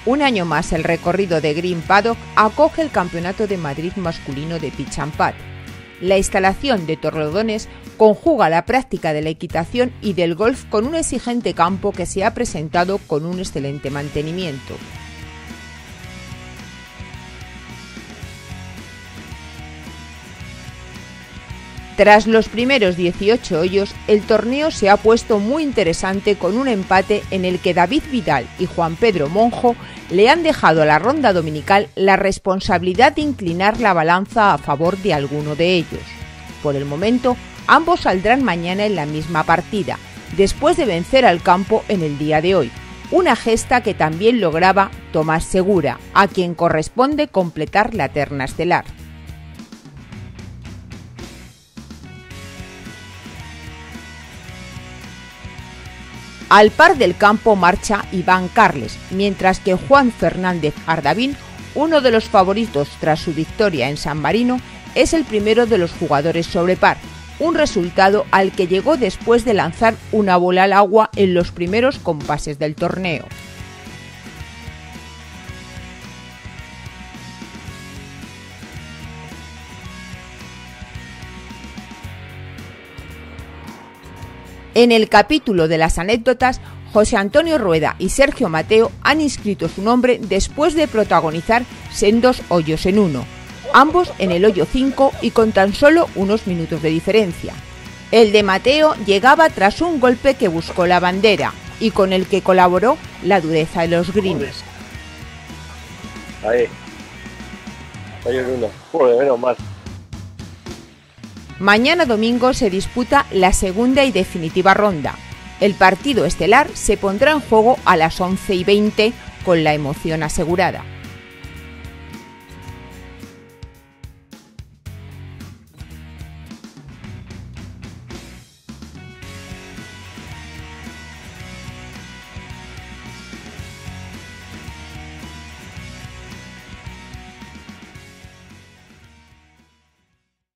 Un año más el recorrido de Green Paddock acoge el Campeonato de Madrid masculino de pitch and putt. La instalación de Torrelodones conjuga la práctica de la equitación y del golf con un exigente campo que se ha presentado con un excelente mantenimiento. Tras los primeros 18 hoyos, el torneo se ha puesto muy interesante con un empate en el que David Vidal y Juan Pedro Monjo le han dejado a la ronda dominical la responsabilidad de inclinar la balanza a favor de alguno de ellos. Por el momento, ambos saldrán mañana en la misma partida, después de vencer al campo en el día de hoy, una gesta que también lograba Tomás Segura, a quien corresponde completar la terna estelar. Al par del campo marcha Iván Carles, mientras que Juan Fernández Ardavín, uno de los favoritos tras su victoria en San Marino, es el primero de los jugadores sobre par, un resultado al que llegó después de lanzar una bola al agua en los primeros compases del torneo. En el capítulo de las anécdotas, José Antonio Rueda y Sergio Mateo han inscrito su nombre después de protagonizar sendos hoyos en uno, ambos en el hoyo 5 y con tan solo unos minutos de diferencia. El de Mateo llegaba tras un golpe que buscó la bandera y con el que colaboró la dureza de los greens. Ahí. Hoyo en uno. Joder, menos mal. Mañana domingo se disputa la segunda y definitiva ronda. El partido estelar se pondrá en juego a las 11:20 con la emoción asegurada.